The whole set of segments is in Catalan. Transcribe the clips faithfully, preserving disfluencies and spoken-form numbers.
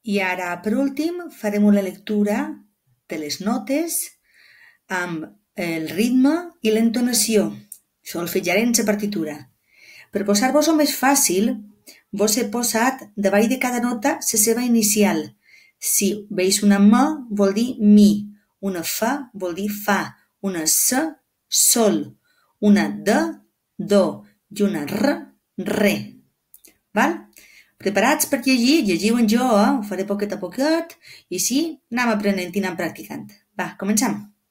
I ara, per últim, farem la lectura de les notes amb el ritme i l'entonació. Solfejarem la partitura. Per posar-vos-ho més fàcil, vos he posat davall de cada nota la seva inicial. Si veus una M vol dir mi, una F vol dir fa, una S, sol, una D, do i una R, re. Val? Preparats per llegir? Llegiu en jo, eh? Ho faré poquet a poquet i així anem aprenent i anem practicant. Va, comencem.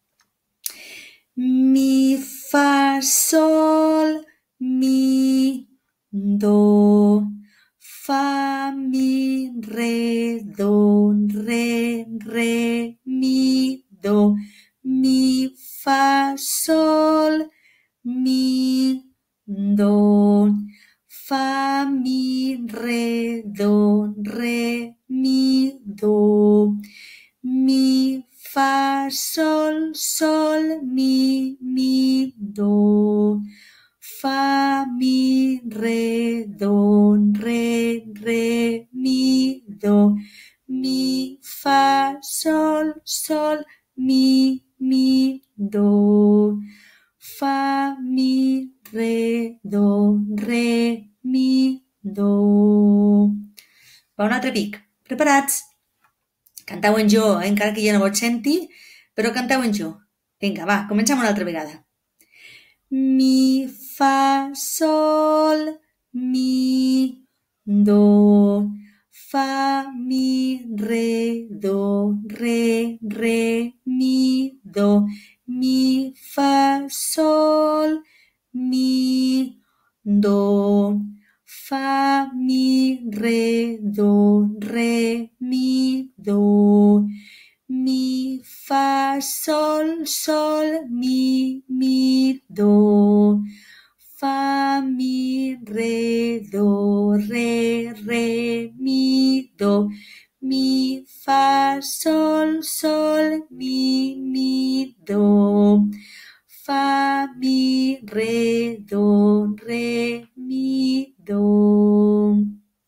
Mi, fa, sol, mi, do, fa, mi, re, do, re, re, mi, do, mi, fa, sol, mi, do, fa, mi, re, do, re, mi, do, mi, fa, sol, sol, mi, mi, do, fa, mi, re, do, re, re, mi, do, mi, fa, sol, sol, mi, mi, do, fa, mi, re, do, re, mi, do. Va, un altre pic. Preparats? Cantau en jo, eh? Encara que ja no vos senti, però cantau en jo. Vinga, va, comencem una altra vegada. Mi, fa, sol, mi, do, fa, mi, re, do, re, re, mi, do, mi, fa, sol, mi, do, fa, mi, re, do, re, mi, do, mi, fa, sol, sol, mi, mi, do, fa, mi, re, do, re, re, mi, do, mi, fa, sol, sol, mi, mi, do, fa, mi, re, do, re, mi, do.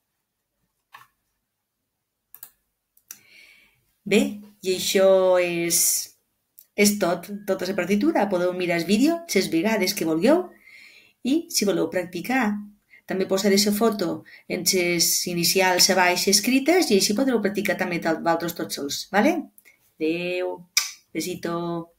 Bé, i això és, és tot, tota la partitura. Podeu mirar el vídeo les vegades que vulgueu i si voleu practicar. També posaré la foto en les inicials a baix escrites i així podreu practicar també vosaltres tots sols. Vale? Adéu, besito.